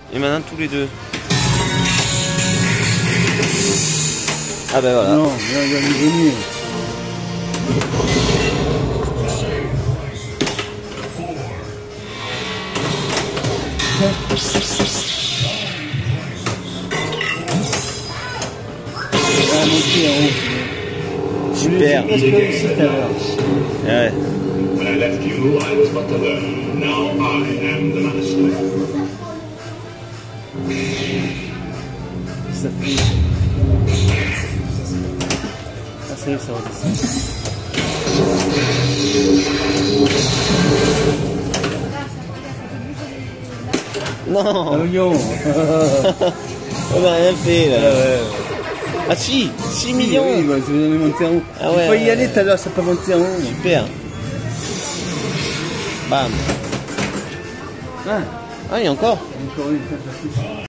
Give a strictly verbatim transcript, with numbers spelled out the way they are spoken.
Et maintenant tous les deux. Ah ben voilà. Non, il va nous venir. Ah, monter en haut. Super. Je l'ai presque réussi tout à l'heure. Ouais. When I left you, I was but a learner. Now I am the master. Ça fait... Ah, ça y est, ça redescend. Non. Ah, voyons. On n'a rien fait là. Ah, ouais. Ah si, six millions. Oui, bah, c'est venu monter en haut. Ah Il ouais, faut y ouais, aller ouais. tout à l'heure, ça peut monter en haut. Super. Bam. Ah, Ah, il y a encore. encore une fois, ça touche.